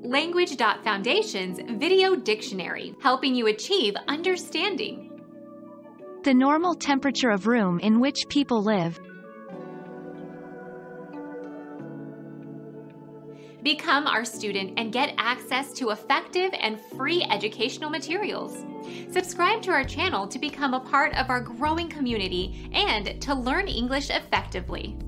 Language.Foundation's Video Dictionary, helping you achieve understanding. The normal temperature of room in which people live. Become our student and get access to effective and free educational materials. Subscribe to our channel to become a part of our growing community and to learn English effectively.